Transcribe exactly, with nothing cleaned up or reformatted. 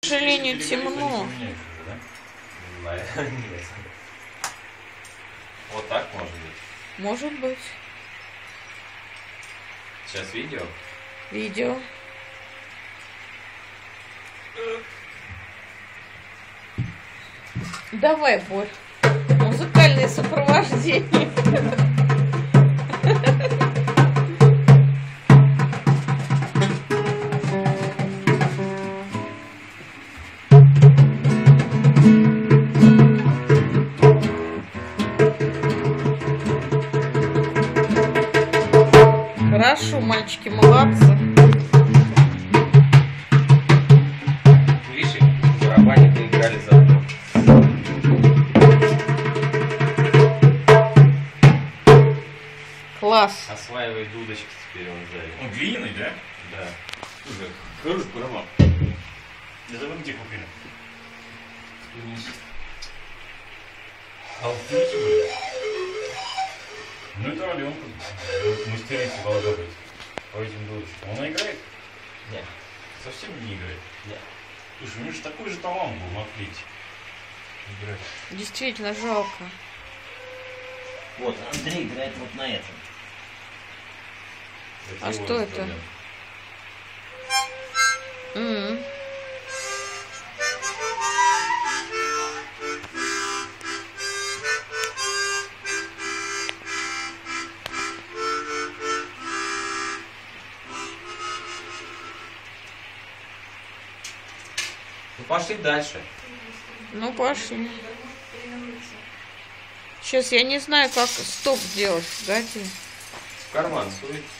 сожалению, темно. Вот так может быть? Может быть. Сейчас видео? Видео. Давай, Борь. Музыкальное сопровождение. Хорошо, мальчики, молодцы. Видишь, в барабане поиграли заодно. Класс. Осваивай дудочки теперь он сзади. Он глиняный, да? Да. Слушай, хороший барабан. Я забыл, где купили. А в Тбилиси были? Ну это Аленка. Мастерица должна быть. По этим дудочкам. Она играет? Нет. Совсем не играет? Нет. Слушай, у него же такой же талант был на флейте. Играть. Действительно жалко. Вот, Андрей играет вот на этом. А его что это? инструмент. М. Ну пошли дальше. Ну, пошли. Сейчас я не знаю, как стоп сделать. Погоди. В карман сует.